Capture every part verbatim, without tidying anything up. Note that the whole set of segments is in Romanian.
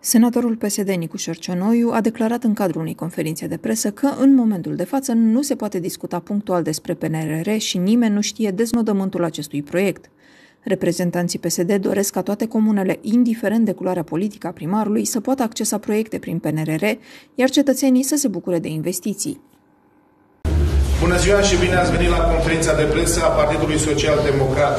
Senatorul P S D Nicu Șorcionoiu a declarat în cadrul unei conferințe de presă că, în momentul de față, nu se poate discuta punctual despre P N R R și nimeni nu știe deznodământul acestui proiect. Reprezentanții P S D doresc ca toate comunele, indiferent de culoarea politică a primarului, să poată accesa proiecte prin P N R R, iar cetățenii să se bucure de investiții. Bună ziua și bine ați venit la conferința de presă a Partidului Social Democrat.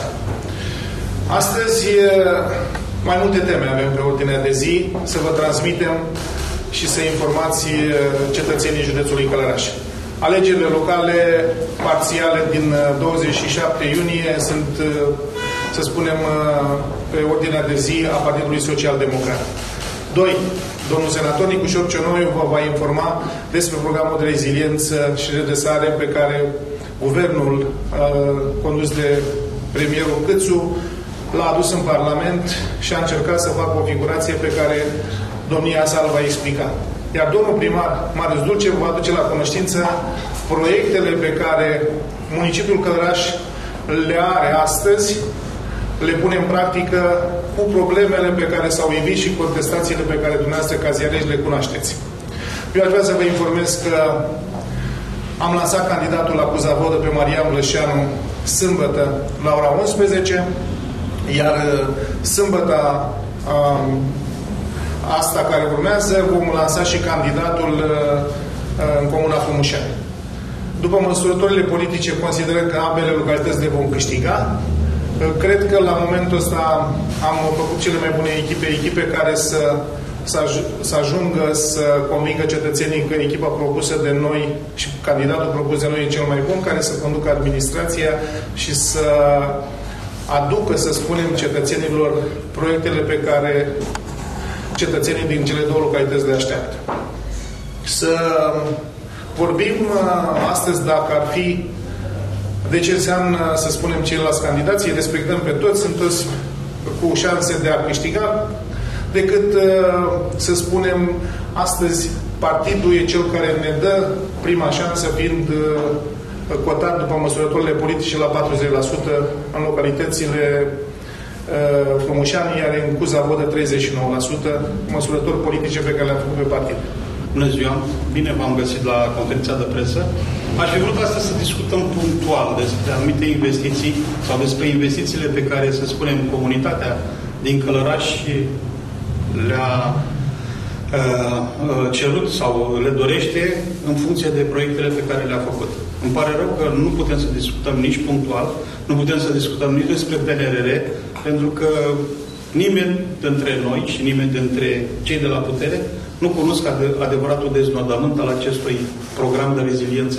Astăzi, mai multe teme avem pe ordinea de zi, să vă transmitem și să informați cetățenii județului Călăraș. Alegerile locale parțiale din douăzeci și șapte iunie sunt, să spunem, pe ordinea de zi a Partidului Social Democrat. doi. Domnul senator Nicu Șorcionoiu vă va informa despre programul de reziliență și redresare pe care guvernul condus de premierul Câțu l-a adus în Parlament și a încercat să facă o figurație pe care domnia sa îl va explica. Iar domnul primar Marius Dulce vă aduce la cunoștință proiectele pe care municipiul Călăraș le are astăzi, le pune în practică cu problemele pe care s-au ivit și contestațiile pe care dumneavoastră ca ziariști le cunoașteți. Eu aș vrea să vă informez că am lansat candidatul la Cuzavodă pe Marian Blășeanu sâmbătă la ora unsprezece, iar sâmbătă um, asta care urmează vom lansa și candidatul uh, în Comuna Frumușeni. După măsurătorile politice, considerăm că ambele localități le vom câștiga. Cred că la momentul ăsta am făcut cele mai bune echipe, echipe care să, să, aj să ajungă să convingă cetățenii că echipa propusă de noi și candidatul propus de noi e cel mai bun, care să conducă administrația și să aducă, să spunem, cetățenilor proiectele pe care cetățenii din cele două localități le așteaptă. Să vorbim astăzi, dacă ar fi, de ce înseamnă, să spunem, ceilalți candidați, îi respectăm pe toți, sunt toți cu șanse de a câștiga, decât, să spunem, astăzi partidul e cel care ne dă prima șansă, fiind cotat după măsurătorile politice la patruzeci la sută în localitățile Frumușani, iar în Cuzavodă treizeci și nouă la sută, măsurători politice pe care le-am făcut pe partid. Bună ziua! Bine v-am găsit la conferința de presă. Aș fi vrut astăzi să discutăm punctual despre anumite investiții sau despre investițiile pe care, să spunem, comunitatea din Călăraș le-a uh, cerut sau le dorește în funcție de proiectele pe care le-a făcut. Îmi pare rău că nu putem să discutăm nici punctual, nu putem să discutăm nici despre P N R R, pentru că nimeni dintre noi și nimeni dintre cei de la putere nu cunosc adevăratul deznodământ al acestui program de reziliență.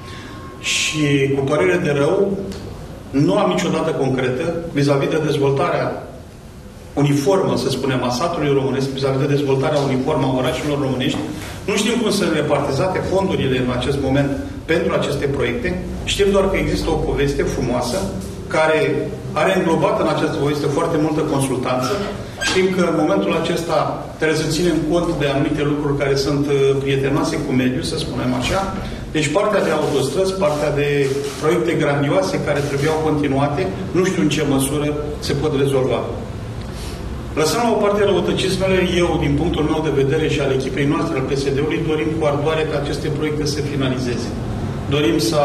Și, cu părere de rău, nu am niciodată concretă vis-a-vis de dezvoltarea uniformă, să spunem, a satului românesc, vis-a-vis de dezvoltarea uniformă a orașelor românești. Nu știm cum sunt repartizate fondurile în acest moment pentru aceste proiecte. Știm doar că există o poveste frumoasă care are înglobat în această poveste foarte multă consultanță. Știm că în momentul acesta trebuie să ținem cont de anumite lucruri care sunt prietenoase cu mediul, să spunem așa. Deci partea de autostrăzi, partea de proiecte grandioase care trebuiau continuate, nu știu în ce măsură se pot rezolva. Lăsând la o parte răutăcismele, eu, din punctul meu de vedere și al echipei noastre, al P S D-ului, dorim cu ardoare ca aceste proiecte să finalizeze. Dorim să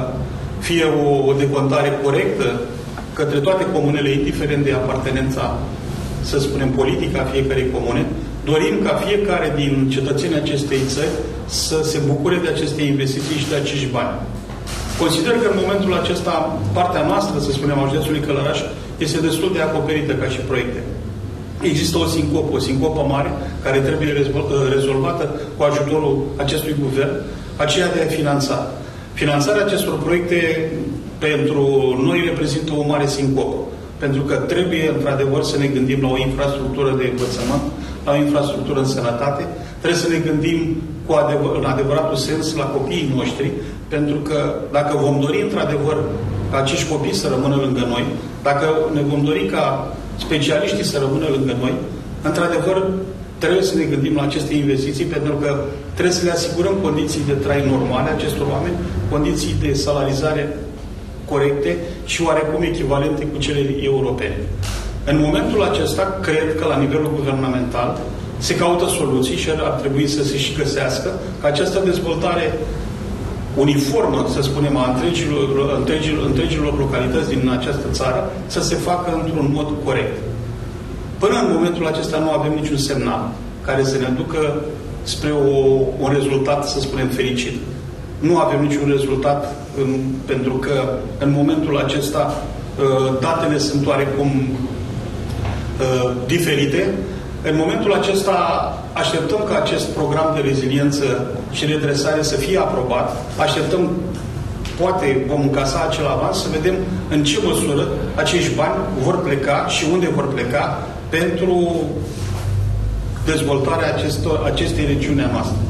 fie o, o decontare corectă către toate comunele, indiferent de apartenența, să spunem, politică a fiecarei comune. Dorim ca fiecare din cetățenii acestei țări să se bucure de aceste investiții și de acești bani. Consider că în momentul acesta, partea noastră, să spunem, a județului Călăraș, este destul de acoperită ca și proiecte. Există o sincopă, o sincopă mare, care trebuie rezolvată cu ajutorul acestui guvern, aceea de a finanța. Finanțarea acestor proiecte pentru noi reprezintă o mare sincopă. Pentru că trebuie, într-adevăr, să ne gândim la o infrastructură de învățământ, la o infrastructură în sănătate. Trebuie să ne gândim cu adevăr, în adevăratul sens la copiii noștri, pentru că dacă vom dori, într-adevăr, ca acești copii să rămână lângă noi, dacă ne vom dori ca specialiștii să rămână lângă noi, într-adevăr, trebuie să ne gândim la aceste investiții, pentru că trebuie să le asigurăm condiții de trai normale acestor oameni, condiții de salarizare corecte și oarecum echivalente cu cele europene. În momentul acesta, cred că la nivelul guvernamental se caută soluții și ar trebui să se și găsească ca această dezvoltare uniformă, să spunem, a întregilor, întregilor, întregilor localități din această țară să se facă într-un mod corect. Până în momentul acesta nu avem niciun semnal care să ne ducă spre o, un rezultat, să spunem, fericit. Nu avem niciun rezultat în, pentru că în momentul acesta datele sunt oarecum uh, diferite. În momentul acesta așteptăm ca acest program de reziliență și redresare să fie aprobat. Așteptăm, poate vom încasa acel avans, să vedem în ce măsură acești bani vor pleca și unde vor pleca pentru dezvoltarea acestor, acestei regiuni a noastre.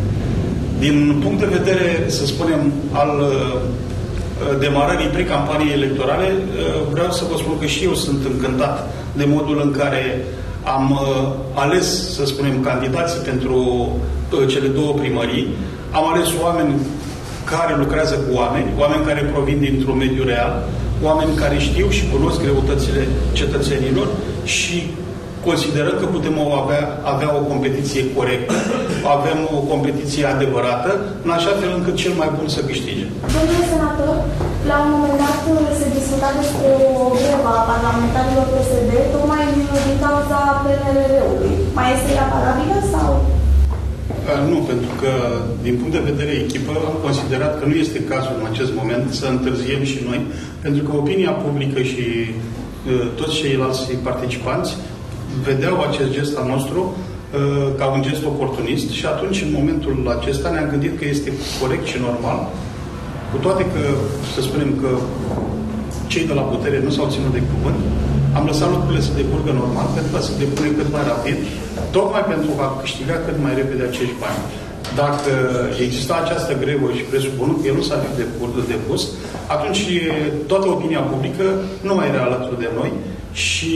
Din punct de vedere, să spunem, al demarării pre-campaniei electorale, vreau să vă spun că și eu sunt încântat de modul în care am ales, să spunem, candidații pentru cele două primării. Am ales oameni care lucrează cu oameni, oameni care provin dintr-un mediu real, oameni care știu și cunosc greutățile cetățenilor și considerăm că putem avea, avea o competiție corectă, avem o competiție adevărată, în așa fel încât cel mai bun să câștige. Domnule senator, la un moment dat se discuta despre o grevă a parlamentarilor P S D, tocmai din cauza P N R R-ului. Mai este ea valabilă sau? Nu, pentru că, din punct de vedere echipă, am considerat că nu este cazul în acest moment să întârziem și noi, pentru că opinia publică și uh, toți ceilalți participanți vedeau acest gest al nostru uh, ca un gest oportunist și atunci, în momentul acesta, ne-am gândit că este corect și normal, cu toate că, să spunem că cei de la putere nu s-au ținut de cuvânt, am lăsat lucrurile să decurgă normal pentru a se depune cât mai rapid, tocmai pentru a câștiga cât mai repede acești bani. Dacă exista această grevă și presupunând că el nu s-ar fi depus, atunci toată opinia publică nu mai era alături de noi și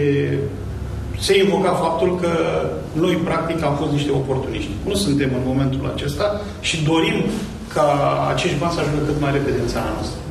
se invoca faptul că noi, practic, am fost niște oportuniști. Nu suntem în momentul acesta și dorim ca acești bani să ajungă cât mai repede în țara noastră.